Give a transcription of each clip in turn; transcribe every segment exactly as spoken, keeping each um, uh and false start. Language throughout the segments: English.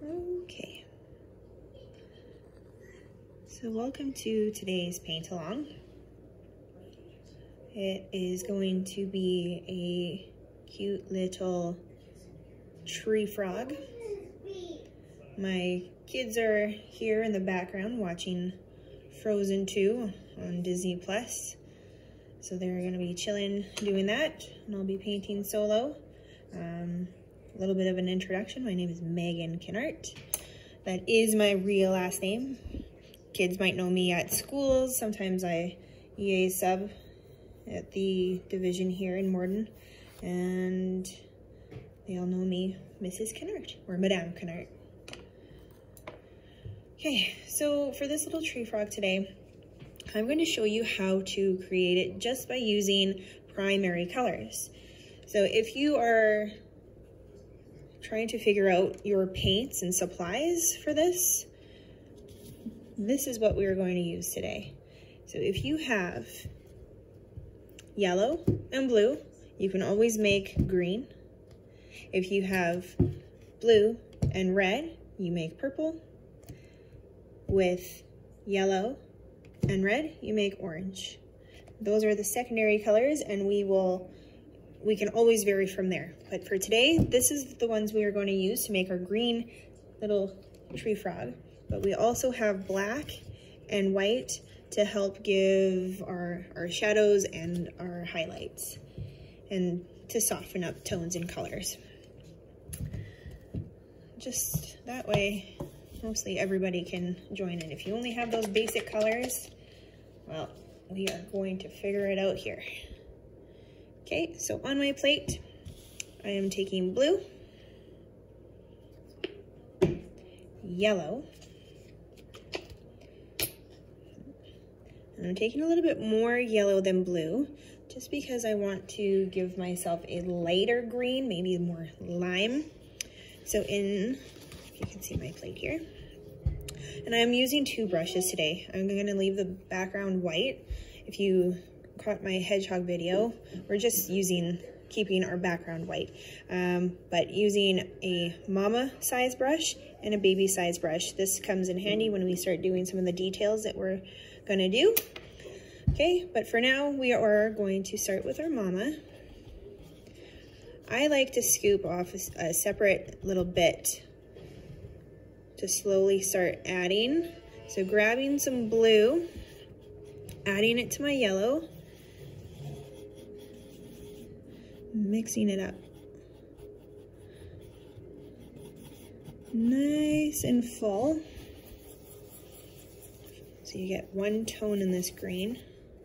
Okay. So welcome to today's paint along. It is going to be a cute little tree frog. My kids are here in the background watching Frozen two on Disney Plus. So they're gonna be chilling doing that, and I'll be painting solo. Um, a little bit of an introduction. My name is Megan Kinnart. That is my real last name. Kids might know me at schools. Sometimes I E A sub at the division here in Morden, and they all know me Missus Kinnart, or Madame Kinnart. Okay, so for this little tree frog today, I'm going to show you how to create it just by using primary colors. So if you are trying to figure out your paints and supplies for this, this is what we are going to use today. So if you have yellow and blue, you can always make green. If you have blue and red, you make purple. With yellow and red, you make orange. Those are the secondary colors, and we will, we can always vary from there. But for today, this is the ones we are going to use to make our green little tree frog. But we also have black and white to help give our, our shadows and our highlights, and to soften up tones and colors. Just that way, mostly everybody can join in. If you only have those basic colors, well, we are going to figure it out here. Okay, so on my plate, I am taking blue, yellow, and I'm taking a little bit more yellow than blue, just because I want to give myself a lighter green, maybe more lime. So in, you can see my plate here. And I'm using two brushes today. I'm going to leave the background white. If you caught my hedgehog video, we're just using, keeping our background white. Um, but using a mama size brush and a baby size brush. This comes in handy when we start doing some of the details that we're going to do. Okay, but for now, we are going to start with our mama. I like to scoop off a, a separate little bit to slowly start adding. So grabbing some blue, adding it to my yellow, mixing it up. Nice and full. So you get one tone in this green.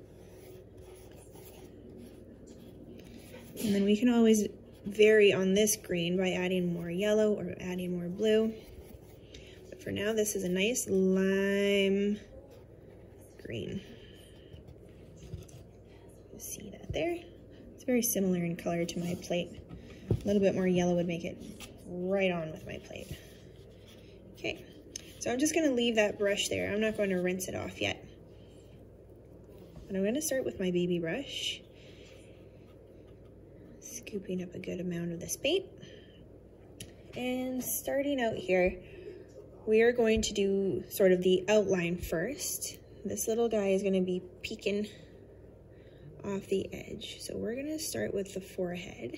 And then we can always vary on this green by adding more yellow or adding more blue. But for now, this is a nice lime green. You see that there? It's very similar in color to my plate. A little bit more yellow would make it right on with my plate. Okay, so I'm just gonna leave that brush there. I'm not going to rinse it off yet. But I'm gonna start with my baby brush. Scooping up a good amount of this paint. And starting out here, we are going to do sort of the outline first. This little guy is going to be peeking off the edge. So we're going to start with the forehead.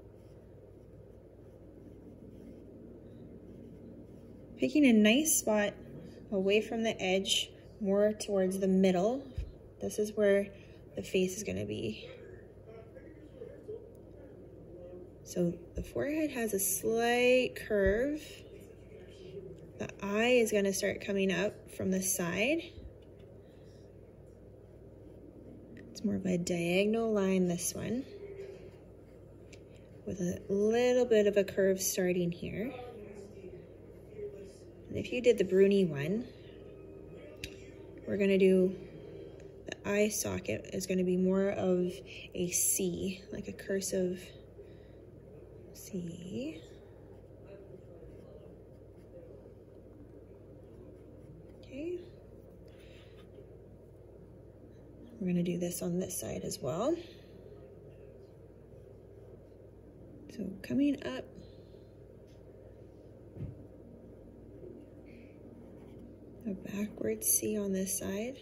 Picking a nice spot away from the edge, more towards the middle. This is where the face is going to be. So the forehead has a slight curve. The eye is going to start coming up from the side. It's more of a diagonal line, this one, with a little bit of a curve starting here. And if you did the Bruni one, we're going to do, the eye socket is going to be more of a C, like a cursive C. Okay. We're going to do this on this side as well. So coming up A backwards C on this side.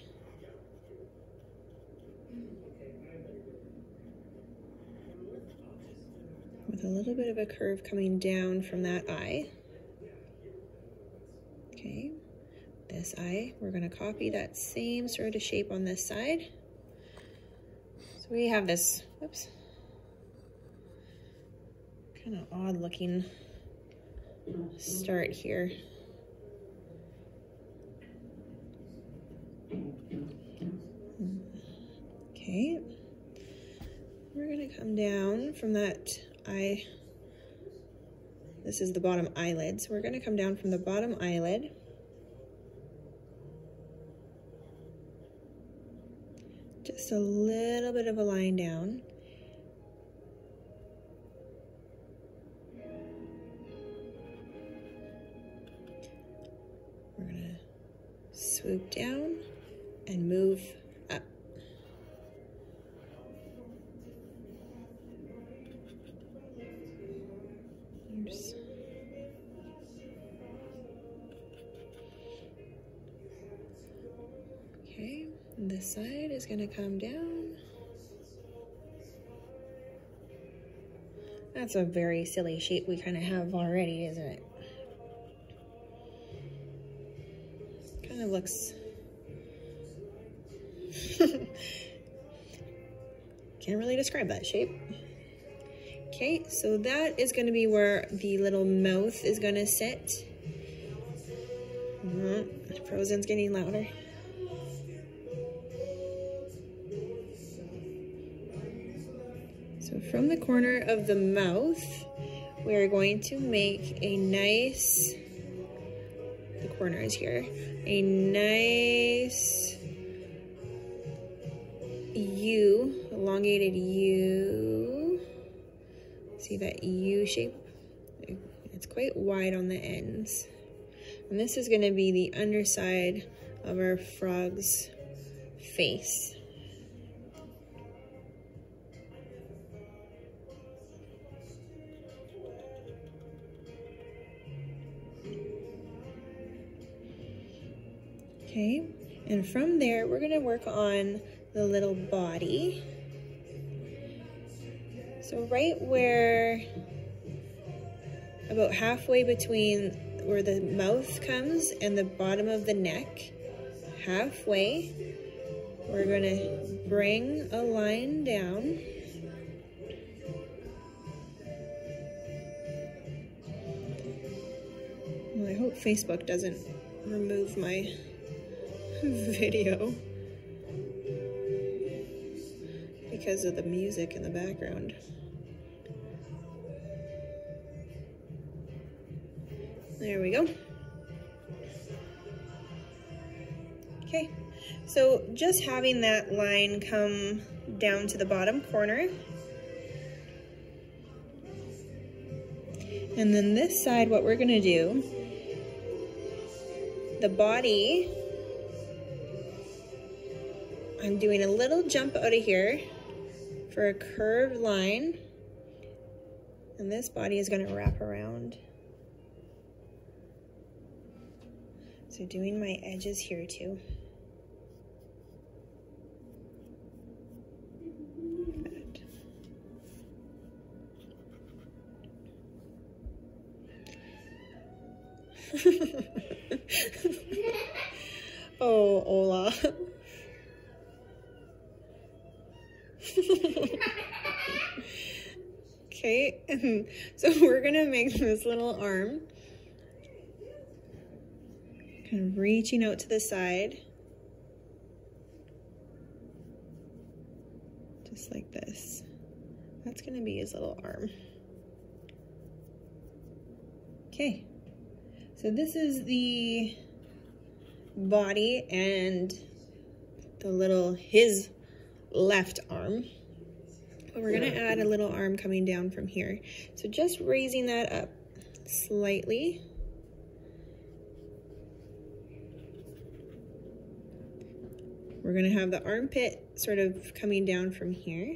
With a little bit of a curve coming down from that eye. Okay, this eye, we're gonna copy that same sort of shape on this side. So we have this, whoops, kind of odd looking start here. Okay, we're gonna come down from that eye. This is the bottom eyelid, so we're gonna come down from the bottom eyelid. Just a little bit of a line down. We're gonna swoop down and move up. Oops. Okay, this side is gonna come down. That's a very silly shape we kind of have already, isn't it? Kind of looks... Can't really describe that shape. Okay, so that is going to be where the little mouth is going to sit. Mm-hmm. Frozen's getting louder. So from the corner of the mouth, we're going to make a nice, the corner is here, a nice U, elongated U. See that U shape? It's quite wide on the ends. And this is going to be the underside of our frog's face. Okay, and from there, we're gonna work on the little body. So right where, about halfway between where the mouth comes and the bottom of the neck, halfway, we're gonna bring a line down. Well, I hope Facebook doesn't remove my video because of the music in the background. There we go. Okay, so just having that line come down to the bottom corner. And then this side, what we're gonna do, the body, I'm doing a little jump out of here for a curved line, and this body is going to wrap around. So doing my edges here too. Good. Oh, Ola. Okay, so we're gonna make this little arm, kind of reaching out to the side, just like this. That's gonna be his little arm. Okay, so this is the body and the little, his left arm. But we're gonna add a little arm coming down from here. So just raising that up slightly. We're gonna have the armpit sort of coming down from here.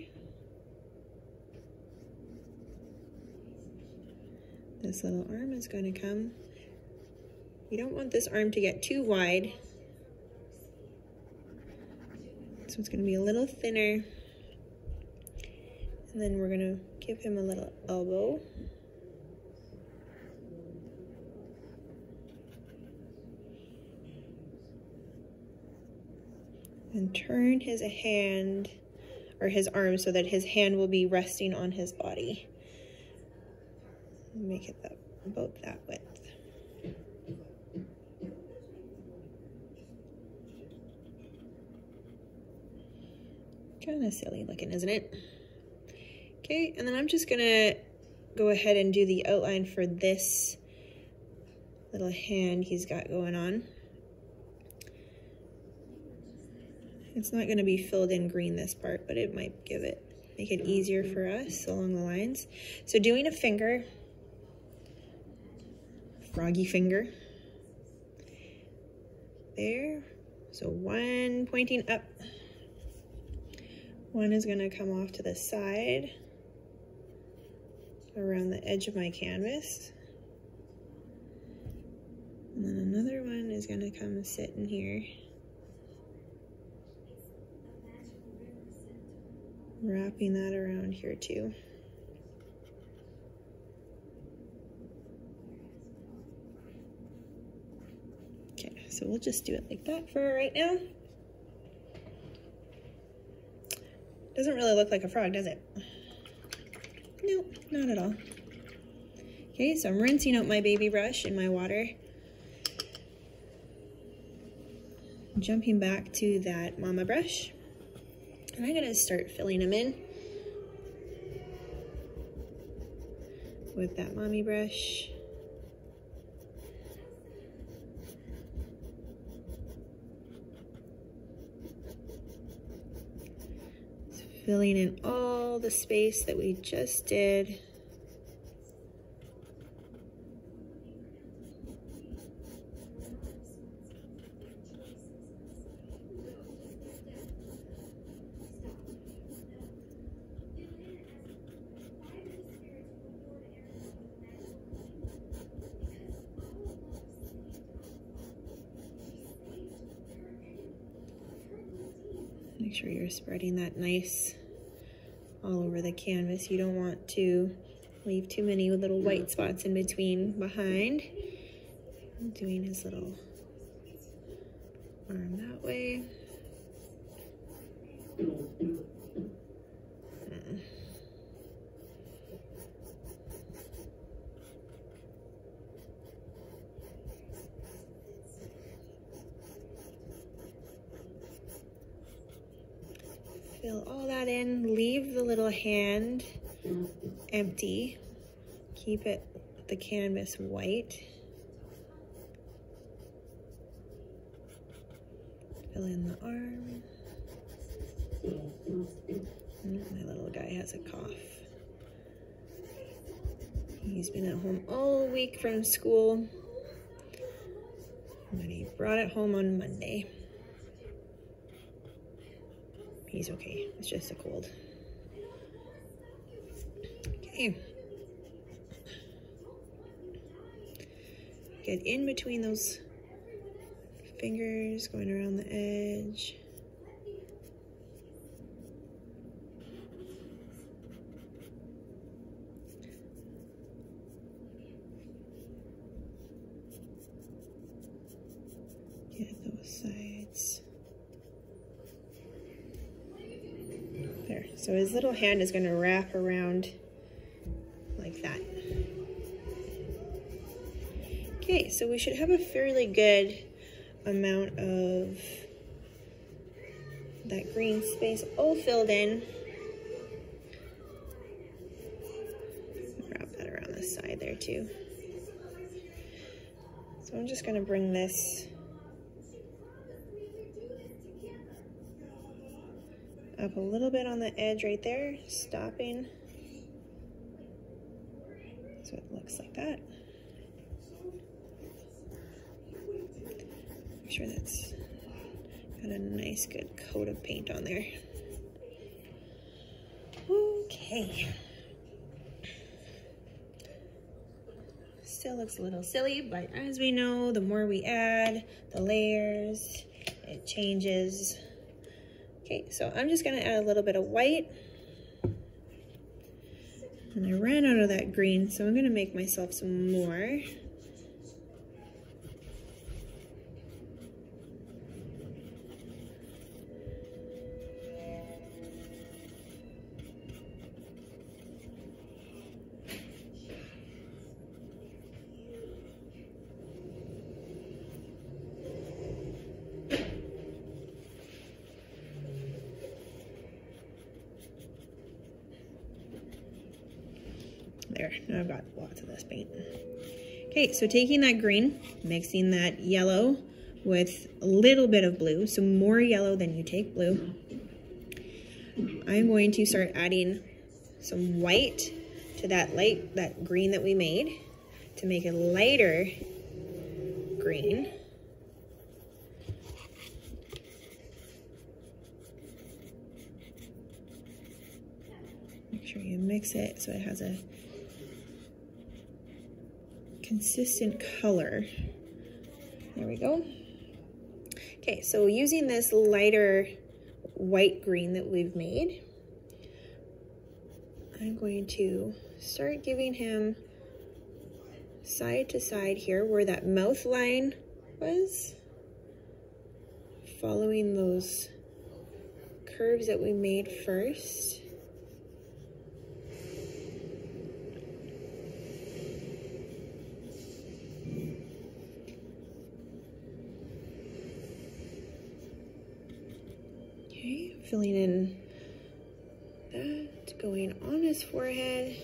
This little arm is gonna come You don't want this arm to get too wide. So it's gonna be a little thinner. And then we're gonna give him a little elbow. And turn his hand, or his arm, so that his hand will be resting on his body. Make it that, about that width. Kind of silly looking, isn't it? Okay, and then I'm just gonna go ahead and do the outline for this little hand he's got going on. It's not gonna be filled in green, this part, but it might give it, make it easier for us along the lines. So doing a finger, froggy finger, there. So one pointing up, one is gonna come off to the side, around the edge of my canvas. And then another one is gonna come sit in here. Wrapping that around here too. Okay, so we'll just do it like that for right now. Doesn't really look like a frog, does it? Nope, not at all. Okay, so I'm rinsing out my baby brush in my water. Jumping back to that mama brush. And I'm gonna start filling them in with that mommy brush. Just filling in all the space that we just did. Make sure you're spreading that nice all over the canvas. You don't want to leave too many little white spots in between behind. I'm doing his little arm that way. Uh. Fill all that in, leave the little hand empty, keep it, the canvas white. Fill in the arm. My little guy has a cough. He's been at home all week from school, but he brought it home on Monday. He's okay, it's just a cold. Okay. Get in between those fingers, going around the edge. Get those sides. There, so his little hand is going to wrap around like that. Okay, so we should have a fairly good amount of that green space all filled in. Wrap that around the side there too. So I'm just going to bring this up a little bit on the edge right there, stopping. So it looks like that. Make sure that's got a nice good coat of paint on there. Okay. still looks a little silly, but as we know, the more we add the layers, it changes. Okay, so I'm just gonna add a little bit of white. And I ran out of that green, so I'm gonna make myself some more. There, now I've got lots of this paint. Okay, so taking that green, mixing that yellow with a little bit of blue, so more yellow than you take blue. I'm going to start adding some white to that light, that green that we made to make a lighter green. Make sure you mix it so it has a consistent color. There we go. Okay, so using this lighter white green that we've made, I'm going to start giving him side to side here where that mouth line was, following those curves that we made first. Filling in that, going on his forehead,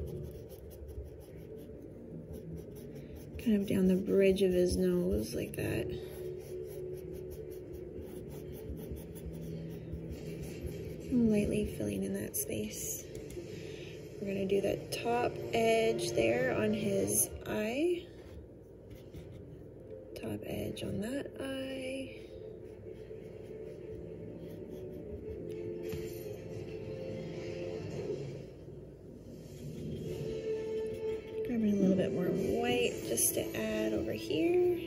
kind of down the bridge of his nose like that. And lightly filling in that space. We're gonna do the top edge there on his eye. Top edge on that eye. Grabbing a little bit more white just to add over here.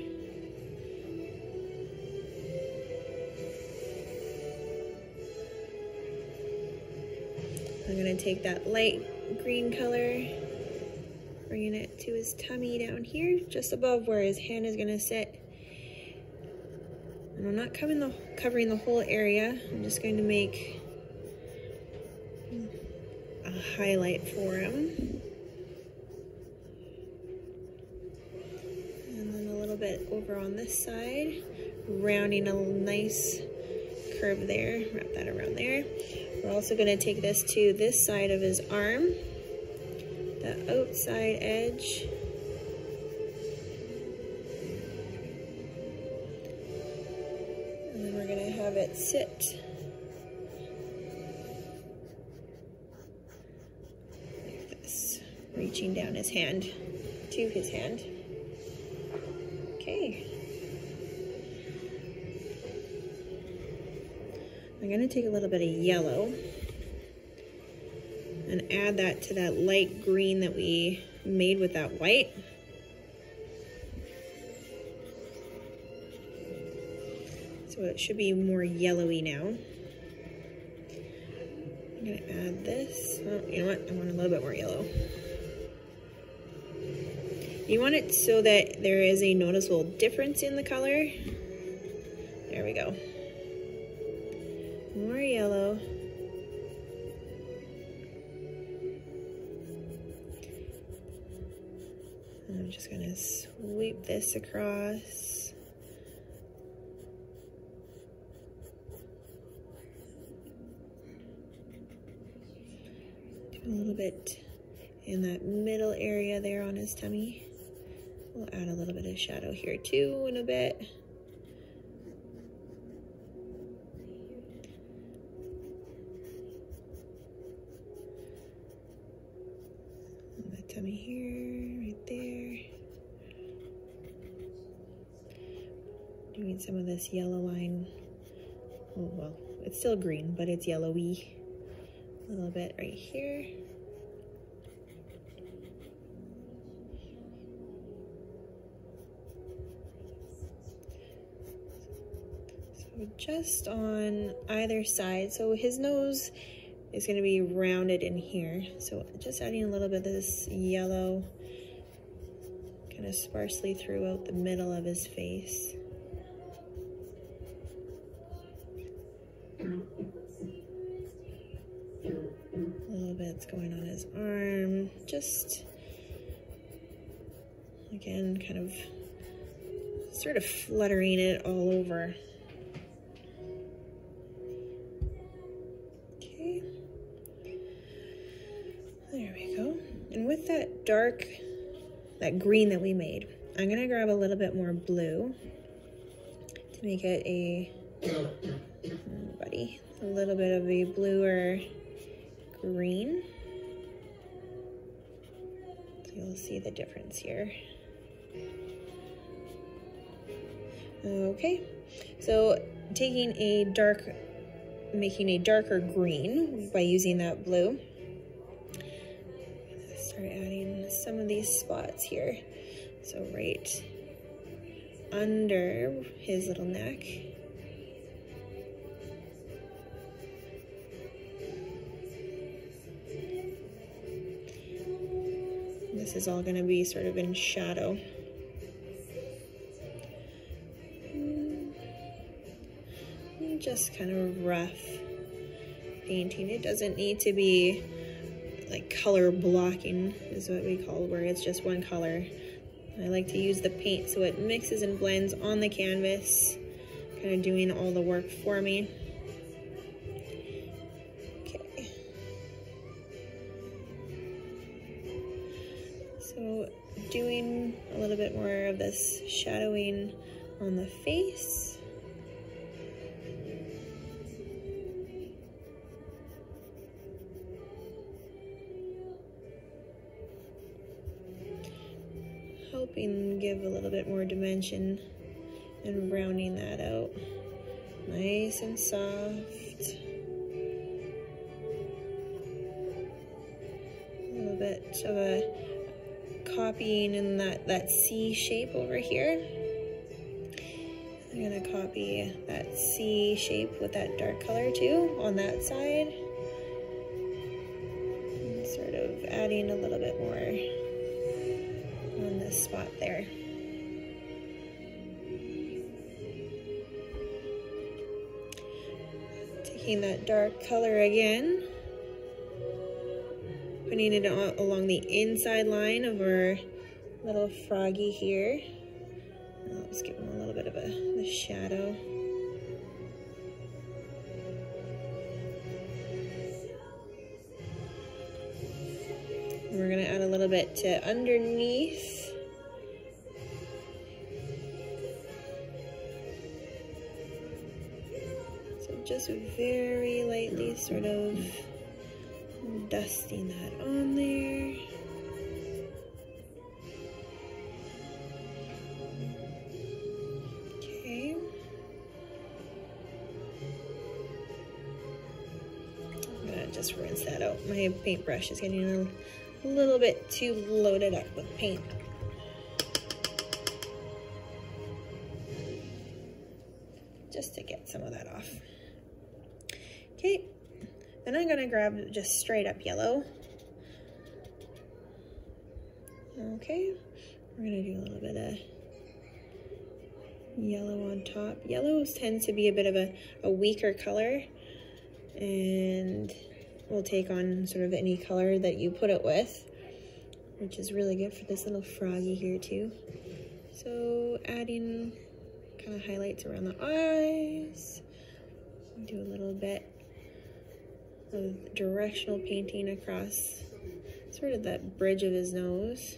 I'm gonna take that light green color, bringing it to his tummy down here, just above where his hand is gonna sit. And I'm not covering the, covering the whole area. I'm just going to make a highlight for him. Bit over on this side, rounding a nice curve there, wrap that around there. We're also going to take this to this side of his arm, the outside edge. And then we're going to have it sit like this, reaching down his hand to his hand. Okay. I'm going to take a little bit of yellow and add that to that light green that we made with that white. So it should be more yellowy now. I'm going to add this. Oh, you know what? I want a little bit more yellow. You want it so that there is a noticeable difference in the color. There we go. More yellow. And I'm just gonna sweep this across. Do a little bit in that middle area there on his tummy. We'll add a little bit of shadow here too in a bit. On the tummy here, right there. Doing some of this yellow line. Oh, well, it's still green, but it's yellowy. A little bit right here. just on either side. So his nose is going to be rounded in here. So just adding a little bit of this yellow kind of sparsely throughout the middle of his face. A little bit's going on his arm. Just, again, kind of sort of fluttering it all over. Okay. There we go. And with that dark, that green that we made, I'm gonna grab a little bit more blue to make it a, oh buddy, a little bit of a bluer green. So you'll see the difference here. Okay, so taking a dark, making a darker green by using that blue. Start adding some of these spots here. So right under his little neck. This is all going to be sort of in shadow. Just kind of rough painting. It doesn't need to be like color blocking is what we call, where it's just one color. I like to use the paint so it mixes and blends on the canvas, kind of doing all the work for me. Okay. So doing a little bit more of this shadowing on the face. Helping give a little bit more dimension and rounding that out. Nice and soft. A little bit of a copying in that, that C shape over here. I'm gonna copy that C shape with that dark color too on that side. And sort of adding a little bit more on this spot there. Taking that dark color again, putting it on, along the inside line of our little froggy here. Let's give him a little bit of a, a shadow. And we're gonna add a little bit to underneath. So just very lightly sort of dusting that on there. Okay. I'm gonna just rinse that out. My paintbrush is getting a a little bit too loaded up with paint. Just to get some of that off. Okay, then I'm gonna grab just straight up yellow. Okay, we're gonna do a little bit of yellow on top. Yellow tends to be a bit of a, a weaker color, and will take on sort of any color that you put it with, which is really good for this little froggy here too. So adding kind of highlights around the eyes. Do a little bit of directional painting across sort of that bridge of his nose.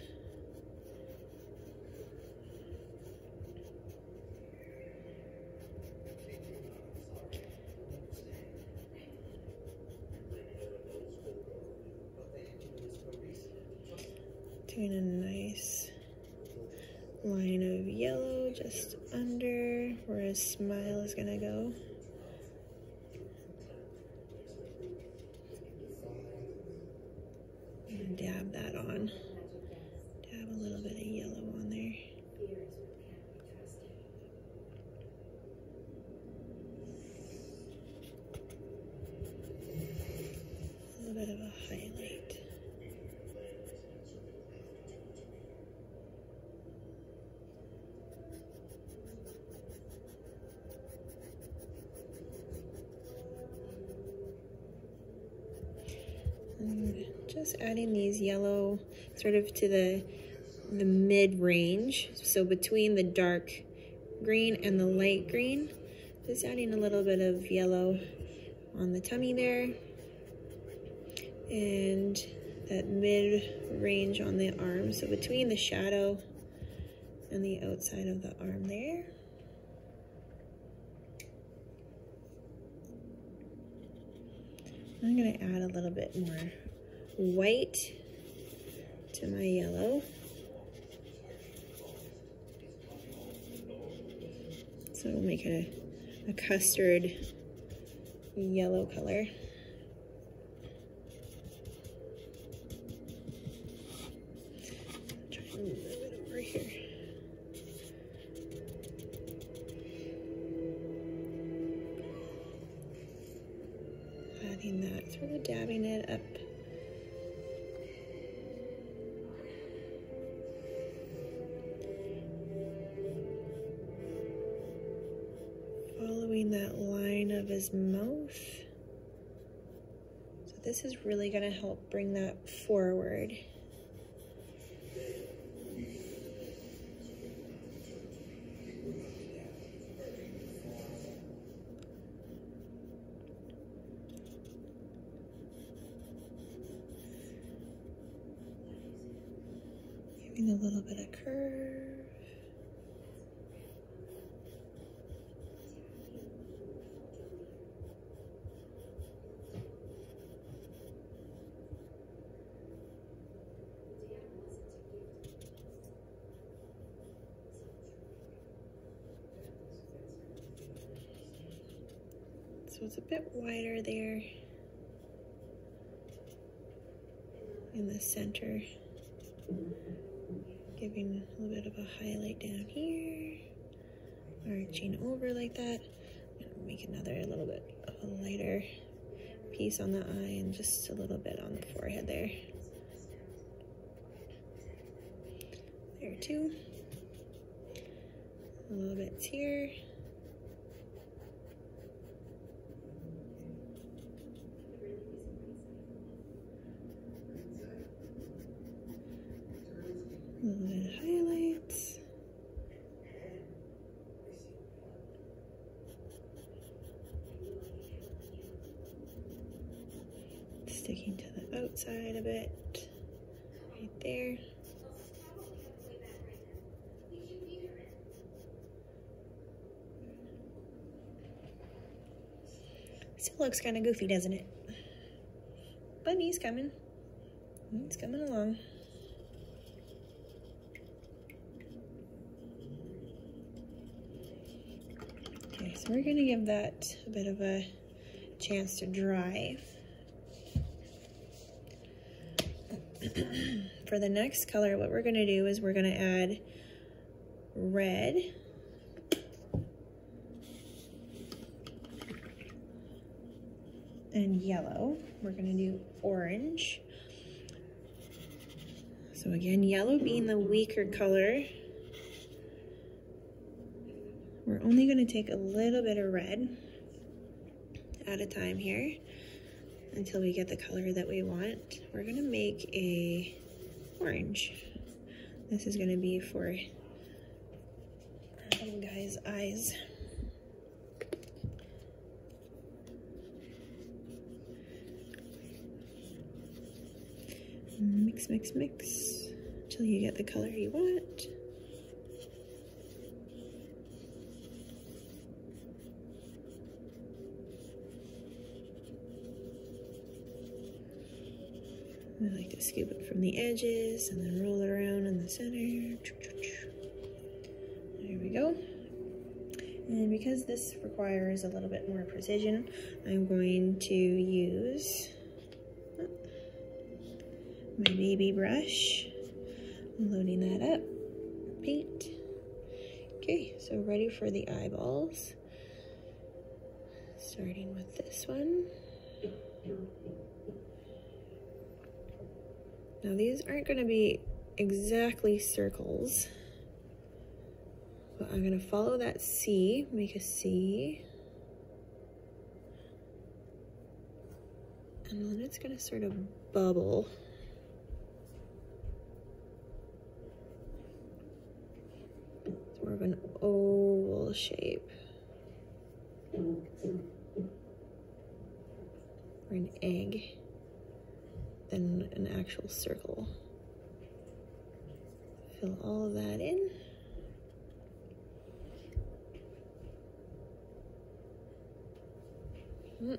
Doing a nice line of yellow just under where his smile is gonna go. And dab that on. Dab a little bit of yellow on there. And just adding these yellow sort of to the, the mid-range. So between the dark green and the light green, just adding a little bit of yellow on the tummy there. And that mid-range on the arm. So between the shadow and the outside of the arm there. I'm gonna add a little bit more white to my yellow. So it'll make it a, a custard yellow color. Try and move it over here. Adding that, sort of dabbing it up. Following that line of his mouth. So this is really going to help bring that forward. Giving a little bit of curve. So it's a bit wider there in the center. Giving a little bit of a highlight down here, arching over like that. And make another little bit of a lighter piece on the eye and just a little bit on the forehead there. There too. A little bit here. A little bit of highlights. Sticking to the outside a bit, right there. Still looks kind of goofy, doesn't it? But he's coming. He's coming along. Okay, so we're gonna give that a bit of a chance to dry. For the next color, what we're gonna do is we're gonna add red. And yellow. We're gonna do orange. So again, yellow being the weaker color. We're only going to take a little bit of red at a time here until we get the color that we want. We're going to make a orange. This is going to be for some guy's eyes. Mix, mix, mix until you get the color you want. I like to scoop it from the edges and then roll it around in the center. There we go. And because this requires a little bit more precision, I'm going to use my baby brush. I'm loading that up. Paint. Okay, so ready for the eyeballs. Starting with this one. Now these aren't going to be exactly circles, but I'm going to follow that C, make a C, and then it's going to sort of bubble. It's more of an oval shape. Or an egg than an actual circle. Fill all of that in. Mm.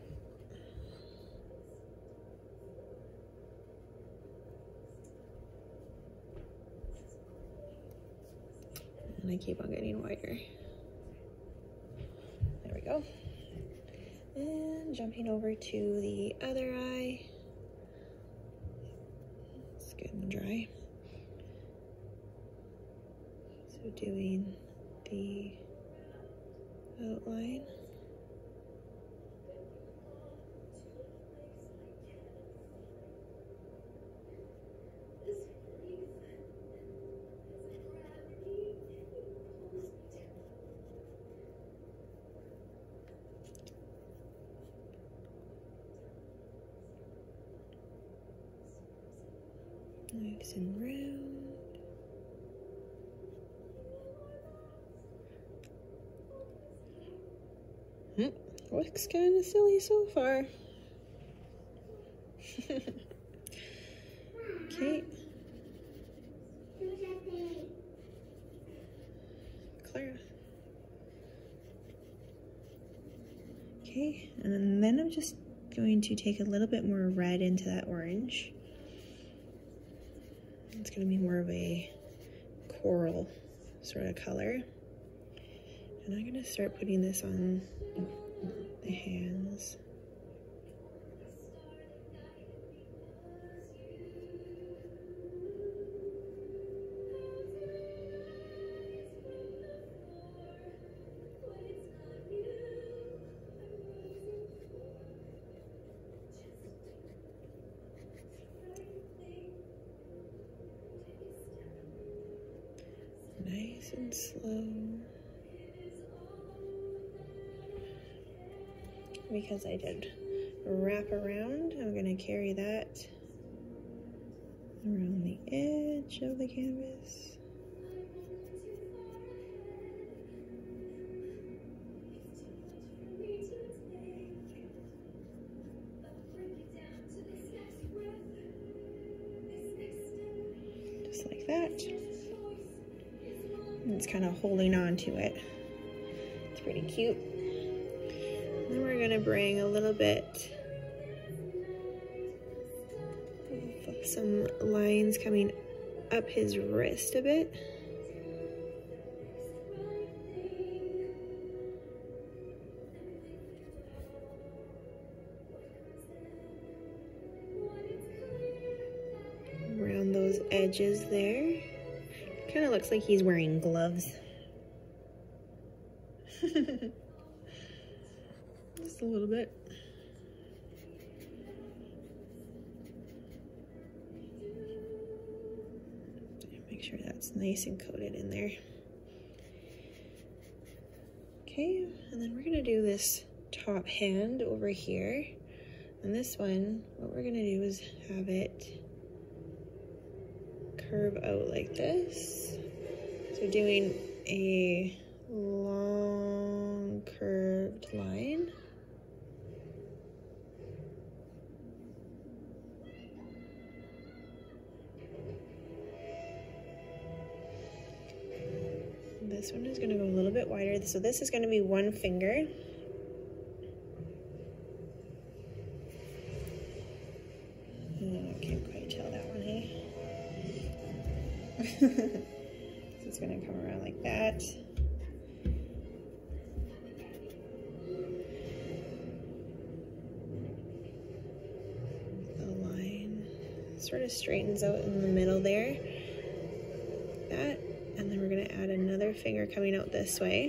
And I keep on getting wider. There we go. And jumping over to the other eye. It's good and dry. So doing the outline. Nice and round. Hmm, looks kind of silly so far. Okay. Clara. Okay, and then I'm just going to take a little bit more red into that orange. It's going to be more of a coral sort of color. And I'm going to start putting this on the hands. Nice and slow. Because I did wrap around, I'm going to carry that around the edge of the canvas. Just like that. And it's kind of holding on to it. It's pretty cute. Then we're going to bring a little bit of some lines coming up his wrist a bit. Around those edges there. Kind of looks like he's wearing gloves. Just a little bit. Make sure that's nice and coated in there. Okay, and then we're gonna do this top hand over here. And this one, what we're gonna do is have it curve out like this. So doing a long curved line. This one is going to go a little bit wider. So this is going to be one finger. Oh, I can't quite tell that one, hey? So it's going to come around like that. The line sort of straightens out in the middle there. Like that. And then we're going to add another finger coming out this way.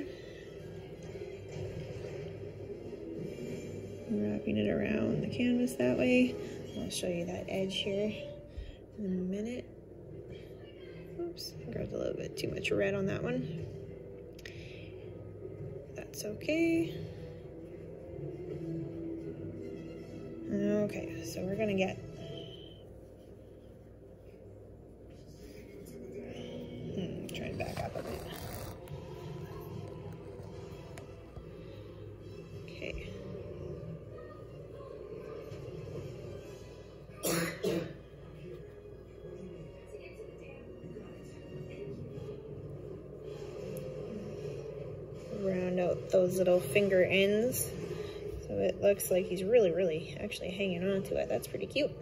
Wrapping it around the canvas that way. I'll show you that edge here in a minute. Oops, I grabbed a little bit too much red on that one. That's okay. Okay, so we're going to get it back up a bit. Okay. Round out those little finger ends. So it looks like he's really, really actually hanging on to it. That's pretty cute.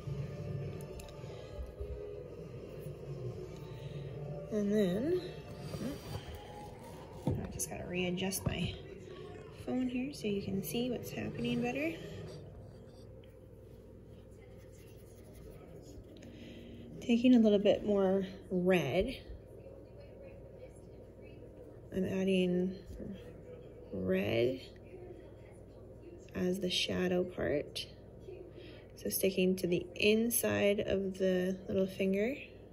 And then, I just gotta readjust my phone here so you can see what's happening better. Taking a little bit more red, I'm adding red as the shadow part. So sticking to the inside of the little finger.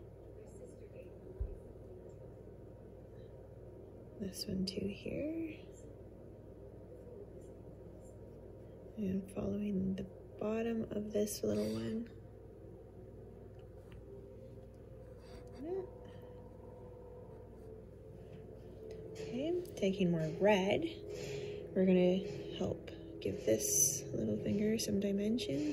This one too here. And following the bottom of this little one. Okay, taking more red, we're gonna help give this little finger some dimension.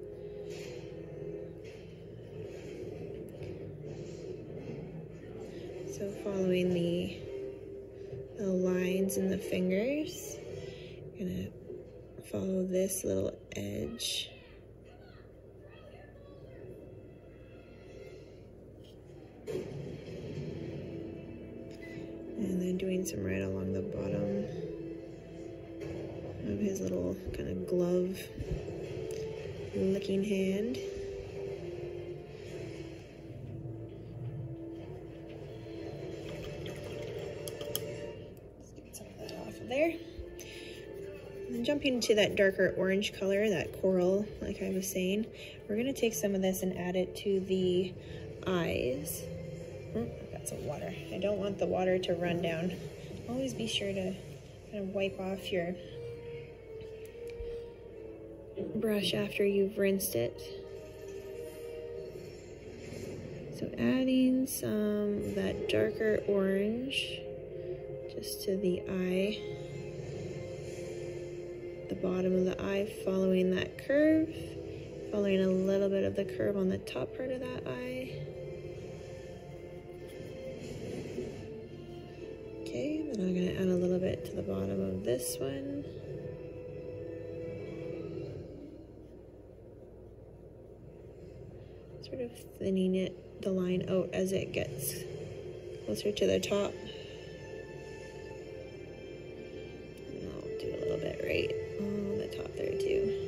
So following the, the lines in the fingers, I'm gonna follow this little edge. And then doing some red along the bottom of his little kind of glove looking hand. Let's get some of that off of there. And then jumping to that darker orange color, that coral, like I was saying, we're gonna take some of this and add it to the eyes. Oh, I've got some water. I don't want the water to run down. Always be sure to kind of wipe off your brush after you've rinsed it. So adding some of that darker orange just to the eye, the bottom of the eye, following that curve, following a little bit of the curve on the top part of that eye. Okay, then I'm going to add a little bit to the bottom of this one. Sort of thinning it, the line out as it gets closer to the top. And I'll do a little bit right on the top there too.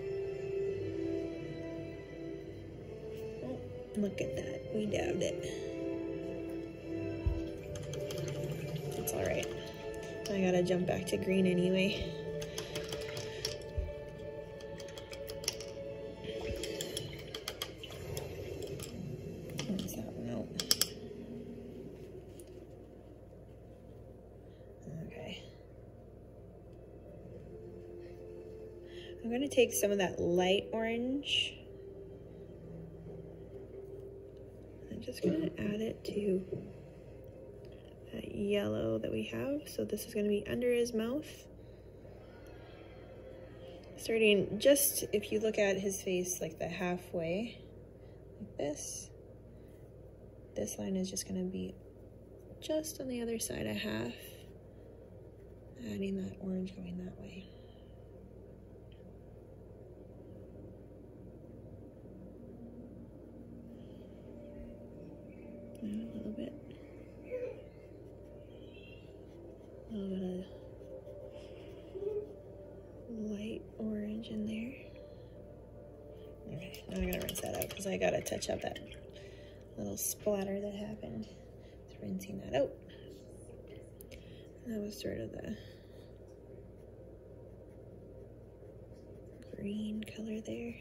Oh, look at that, we dabbed it. It's all right. I gotta jump back to green anyway. What's that one out? Okay. I'm gonna take some of that light orange. I'm just gonna add it to that yellow that we have. So this is going to be under his mouth. Starting just, if you look at his face like the halfway, like this, this line is just going to be just on the other side a half, adding that orange going that way. And a little bit. A little bit of light orange in there. Okay, now I'm gonna rinse that out because I gotta touch up that little splatter that happened. Just rinsing that out. That was sort of the green color there.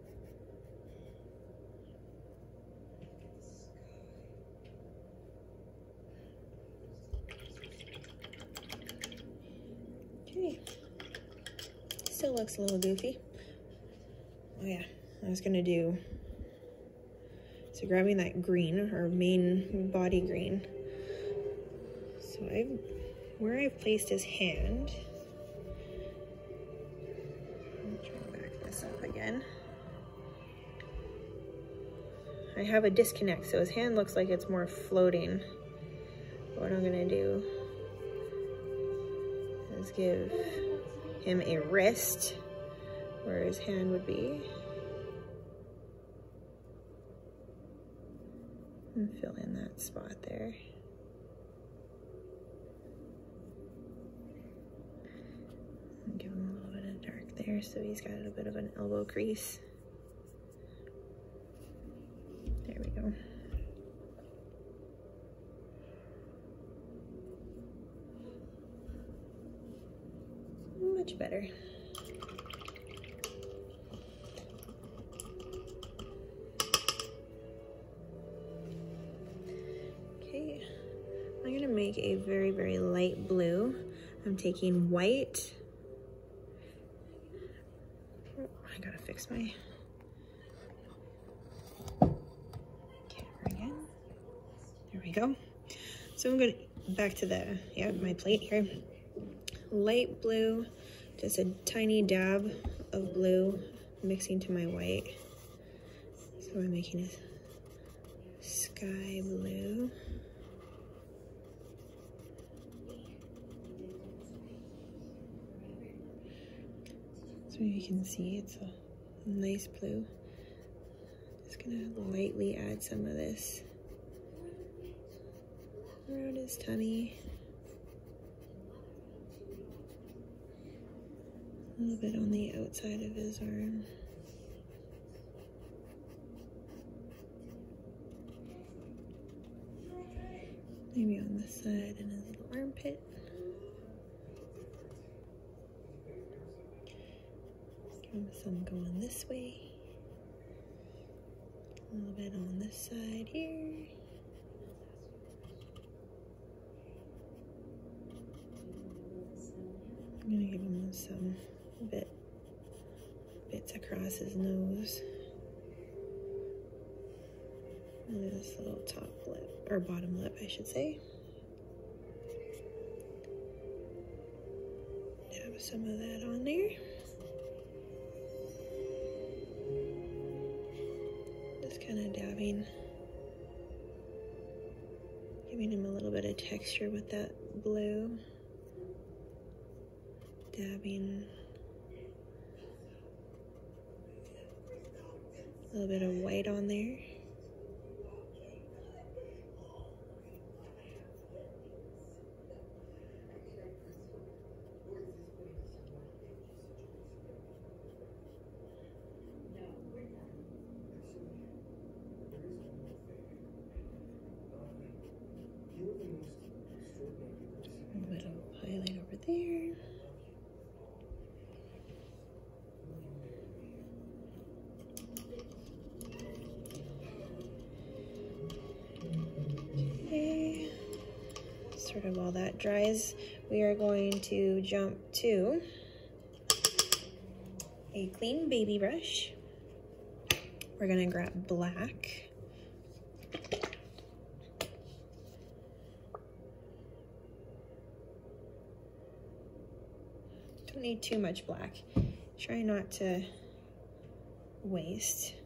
Okay, still looks a little goofy. Oh yeah, I was gonna do, so grabbing that green, or main body green, So I've, where I've placed his hand, I'm trying to back this up again. I have a disconnect, so his hand looks like it's more floating. What I'm gonna do is give him a wrist where his hand would be. And fill in that spot there. And give him a little bit of dark there so he's got a bit of an elbow crease. There we go. Much better. Okay, I'm gonna make a very, very light blue. I'm taking white. Oh, I gotta fix my camera again. There we go. So I'm gonna back to the, yeah, my plate here. Light blue, just a tiny dab of blue mixing to my white. So I'm making a sky blue. So you can see it's a nice blue. Just gonna lightly add some of this around his tummy. A little bit on the outside of his arm. Maybe on this side and his little armpit. Give him some going this way. A little bit on this side here. I'm gonna give him some bit bits across his nose. And this little top lip, or bottom lip, I should say. Dab some of that on there. Just kind of dabbing, giving him a little bit of texture with that blue. Dabbing a little bit of white on there. A little bit of highlight over there. Sort of while that dries, we are going to jump to a clean baby brush. We're gonna grab black. Don't need too much black. Try not to waste.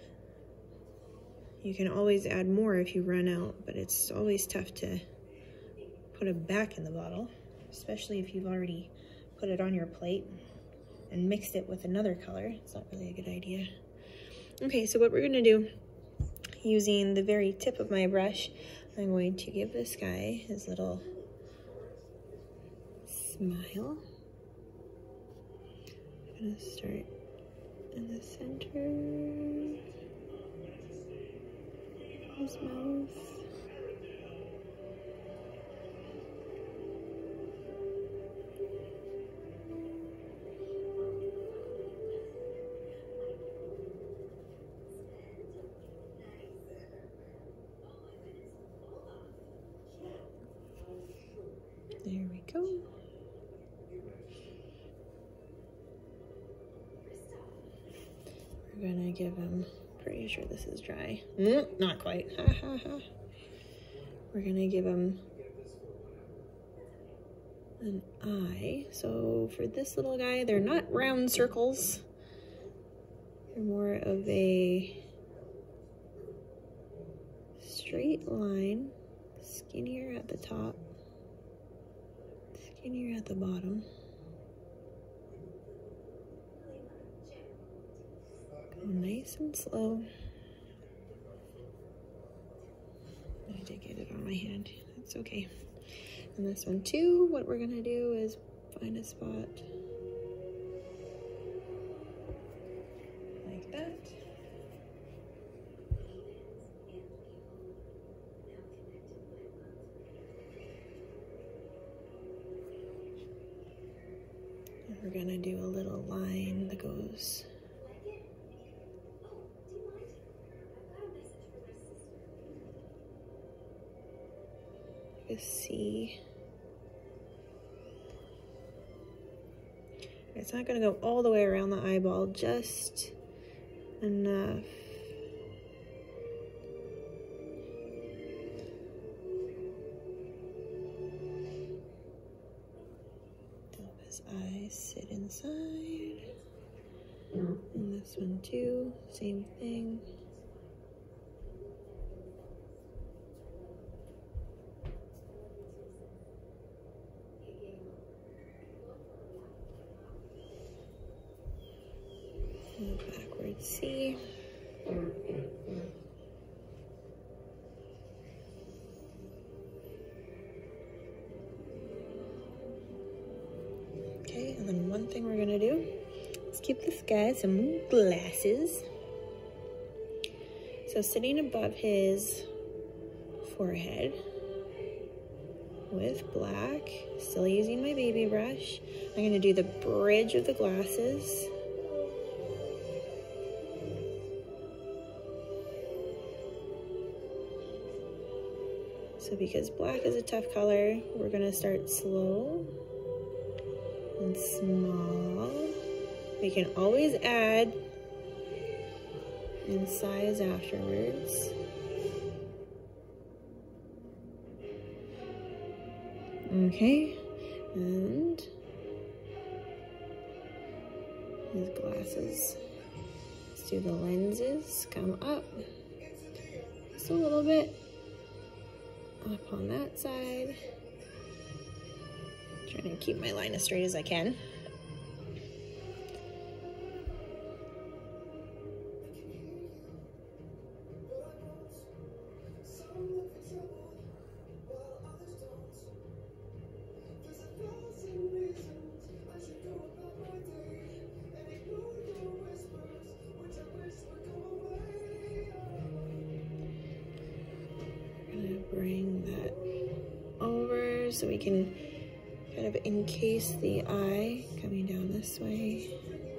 You can always add more if you run out, but it's always tough to put it back in the bottle, especially if you've already put it on your plate and mixed it with another color. It's not really a good idea. Okay, so what we're gonna do, using the very tip of my brush, I'm going to give this guy his little smile. I'm gonna start in the center of his mouth. There we go. We're gonna give him, pretty sure this is dry. Mm, not quite. Ha ha ha. We're gonna give him an eye. So for this little guy, they're not round circles. They're more of a straight line, skinnier at the top, skinnier at the bottom. Go nice and slow. I did get it on my hand. That's okay. And this one too, what we're gonna do is find a spot like that. And we're gonna do a little line that goes like a C. It's not gonna go all the way around the eyeball, just enough. To help his eyes sit inside. And this one too, same thing. Backwards C. Okay, and then one thing we're gonna do is give this guy some glasses. So sitting above his forehead with black, still using my baby brush, I'm gonna do the bridge of the glasses. So because black is a tough color, we're gonna start slow and small. We can always add in size afterwards. Okay, and his glasses. Let's do the lenses, come up just a little bit. Up on that side. Trying to keep my line as straight as I can. Bring that over so we can kind of encase the eye coming down this way.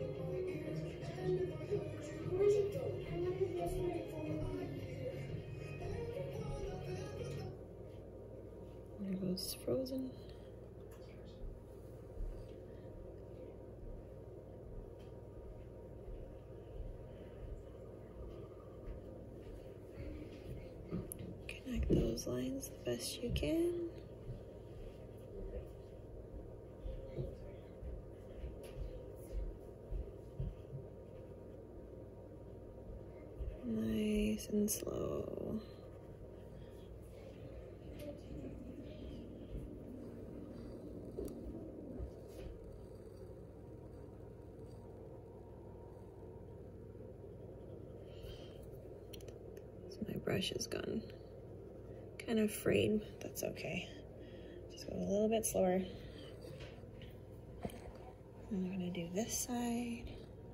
There goes Frozen. Those lines the best you can. Nice and slow. So my brush is gone. Kind of frayed, that's okay. Just go a little bit slower. And we're gonna do this side.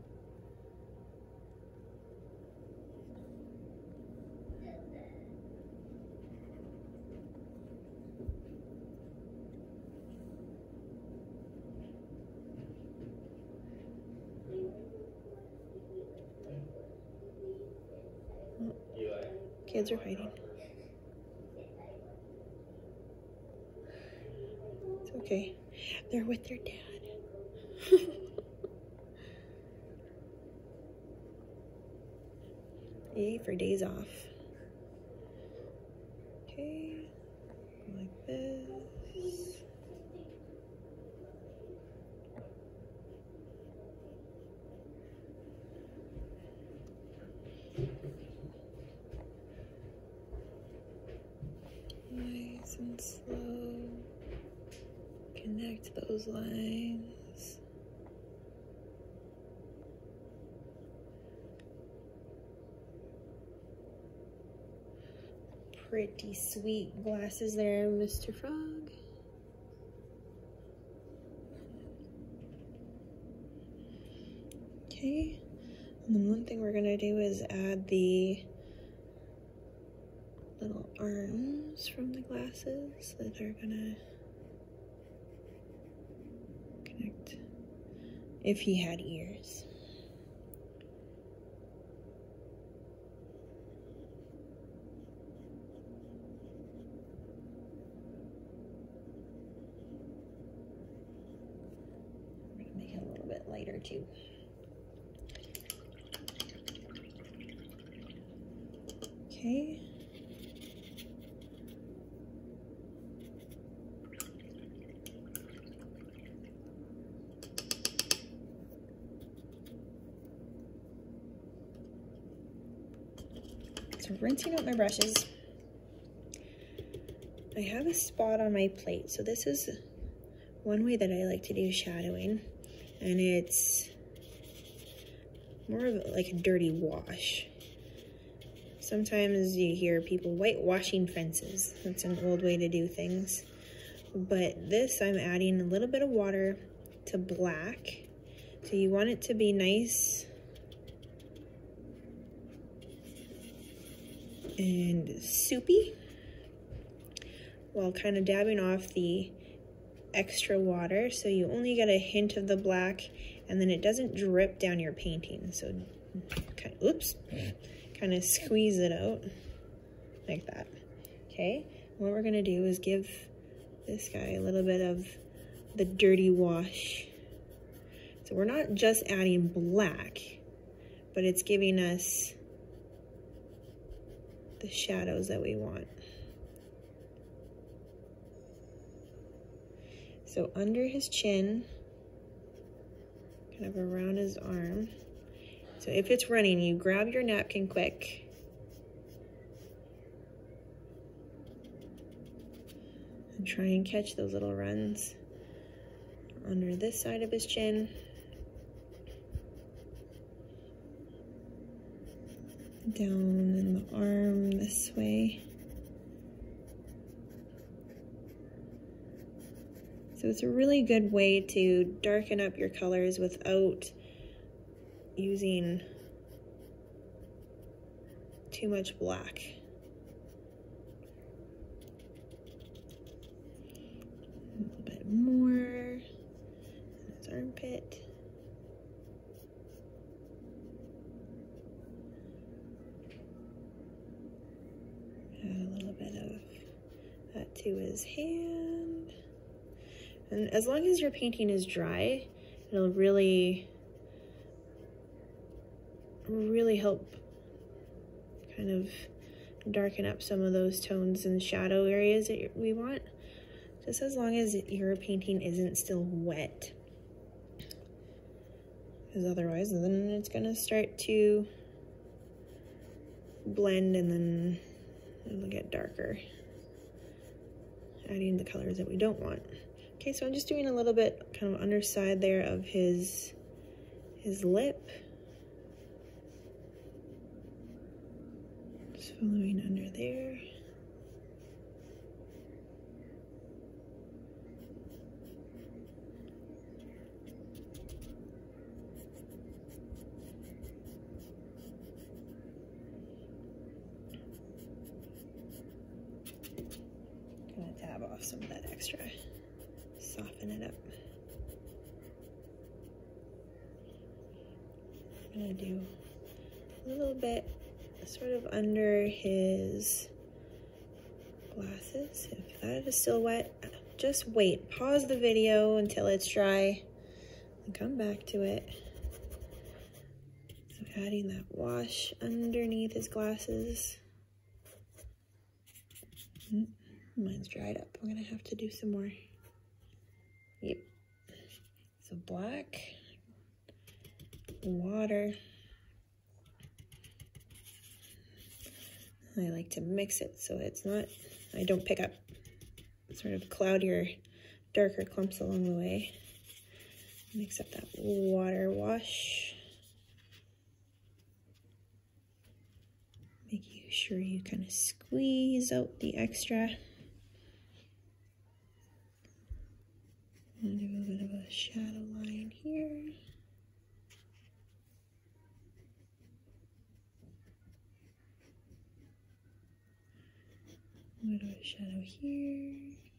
Oh, kids are fighting. Okay, they're with their dad. Yay for days off. Okay, like this. connect those lines. Pretty sweet glasses there, Mister Frog. Okay, and then one thing we're gonna do is add the little arms from the glasses that are gonna connect if he had ears. I'm gonna make it a little bit lighter too. Okay. So rinsing out my brushes. I have a spot on my plate. So this is one way that I like to do shadowing. And it's more of like a dirty wash. Sometimes you hear people whitewashing fences. That's an old way to do things. But this, I'm adding a little bit of water to black. So you want it to be nice and soupy while kind of dabbing off the extra water. So you only get a hint of the black and then it doesn't drip down your painting. So, kind of, oops. Kind of squeeze it out like that. Okay, what we're gonna do is give this guy a little bit of the dirty wash. So we're not just adding black, but it's giving us the shadows that we want. So under his chin, kind of around his arm. So if it's running, you grab your napkin quick. And try and catch those little runs under this side of his chin. Down in the arm this way. So it's a really good way to darken up your colors without using too much black. A little bit more. His armpit. Add a little bit of that to his hand. And as long as your painting is dry, it'll really really help kind of darken up some of those tones and shadow areas that we want, just as long as your painting isn't still wet, because otherwise then it's gonna start to blend and then it'll get darker, adding the colors that we don't want. Okay, so I'm just doing a little bit kind of underside there of his his lip. Following under there. Gonna dab off some of that extra, soften it up. I'm gonna do a little bit sort of under his glasses. If that is still wet, just wait. Pause the video until it's dry and come back to it. So adding that wash underneath his glasses. Mine's dried up. I'm gonna have to do some more. Yep. So black, water. I like to mix it so it's not, I don't pick up sort of cloudier darker clumps along the way. Mix up that water wash. Making sure you kind of squeeze out the extra. And do a bit of a shadow line here. A bit of a shadow here.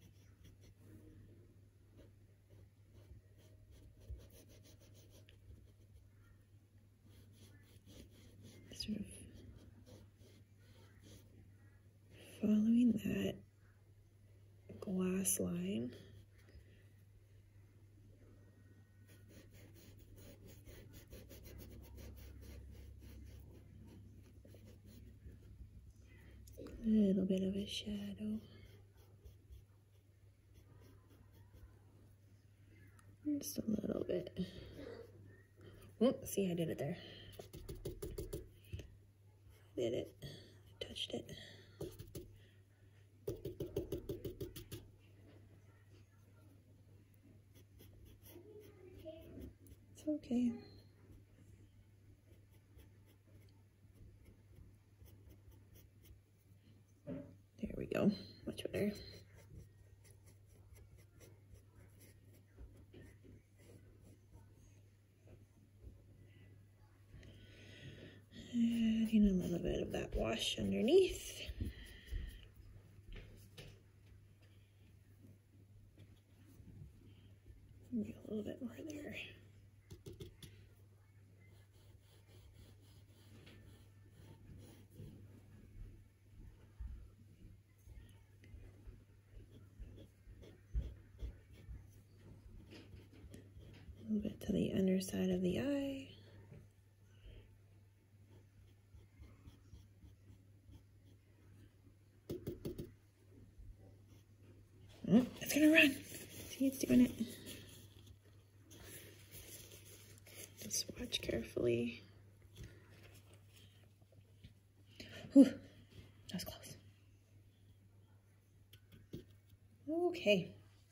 Sort of following that glass line. A little bit of a shadow. Just a little bit. Oh, see, I did it there. Did it. I touched it. It's okay. There we go. Much better. Adding a little bit of that wash underneath. Maybe a little bit more there. A little bit to the underside of the eye. Oh, it's gonna run. See, it's doing it. Just watch carefully. Whew, that was close. Okay.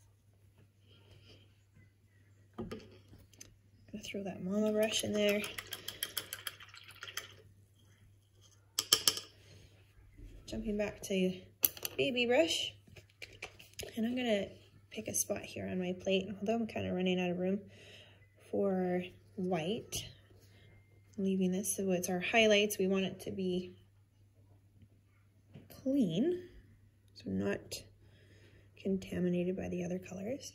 Gonna throw that mama brush in there. Jumping back to baby brush. And I'm gonna pick a spot here on my plate, although I'm kind of running out of room, for white. Leaving this, so it's our highlights. We want it to be clean, so not contaminated by the other colors.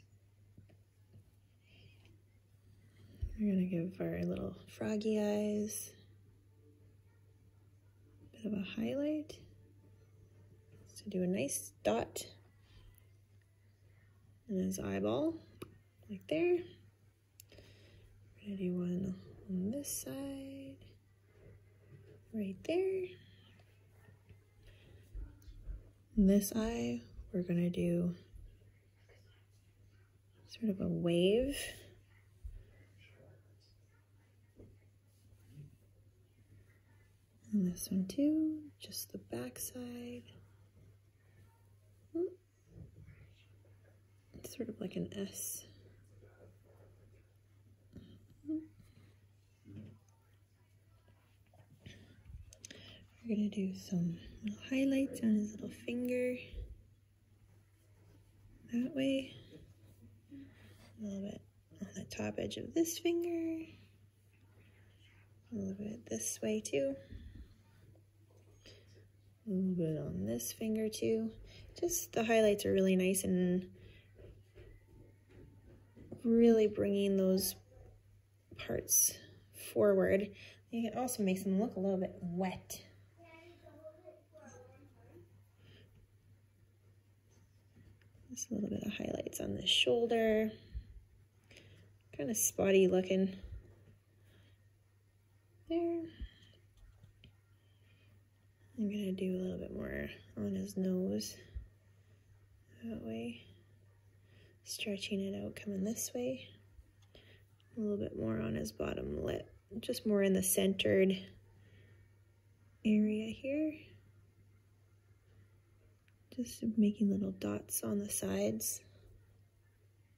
We're gonna give our little froggy eyes a bit of a highlight. So do a nice dot in his eyeball, like there. We're gonna do one on this side, right there. In this eye, we're gonna do sort of a wave. And this one too, just the back side. It's sort of like an S. We're gonna do some little highlights on his little finger. That way. A little bit on the top edge of this finger. A little bit this way too. A little bit on this finger too. Just the highlights are really nice and really bringing those parts forward. It also makes them look a little bit wet. Just a little bit of highlights on the shoulder. Kind of spotty looking. There. I'm gonna do a little bit more on his nose. That way. Stretching it out, coming this way. A little bit more on his bottom lip. Just more in the centered area here. Just making little dots on the sides.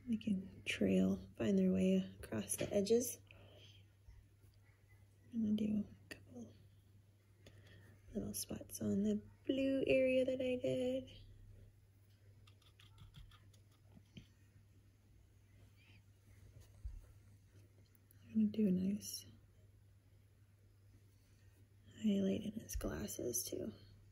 They can trail, find their way across the edges. I'm gonna do a couple little spots on the blue area that I did. I'm gonna do a nice highlight in his glasses too.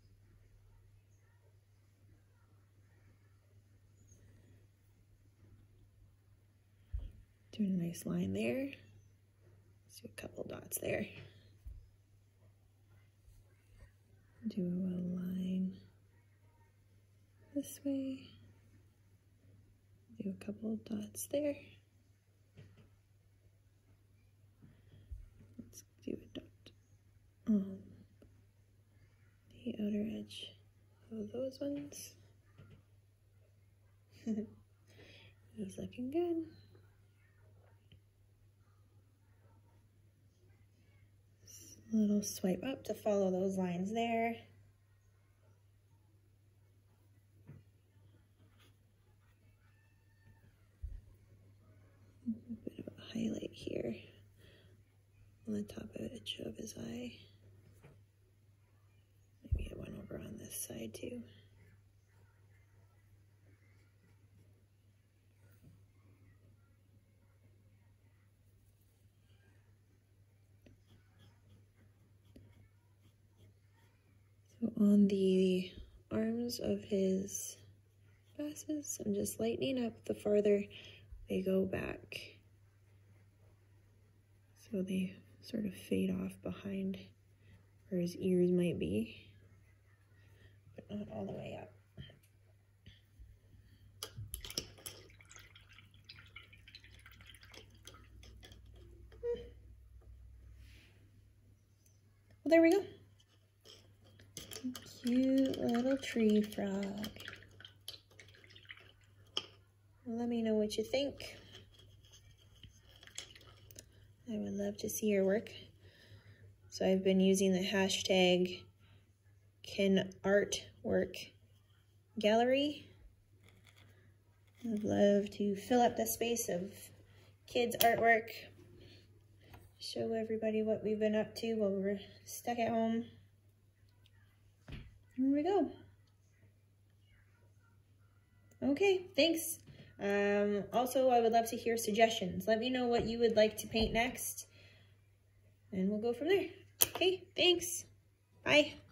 Doing a nice line there. Let's do a couple dots there. Do a line this way. Do a couple dots there. Let's do a dot on the outer edge of those ones. He's looking good. Little swipe up to follow those lines there. A bit of a highlight here on the top edge of his eye. Maybe I went over on this side too. So on the arms of his glasses, I'm just lightening up the farther they go back. So they sort of fade off behind where his ears might be, but not all the way up. Well, there we go. Cute little tree frog. Let me know what you think. I would love to see your work. So I've been using the hashtag CanArtWorkGallery. I'd love to fill up the space of kids' artwork. Show everybody what we've been up to while we're stuck at home. Here we go. Okay, thanks. Um, also, I would love to hear suggestions. Let me know what you would like to paint next, and we'll go from there. Okay, thanks. Bye.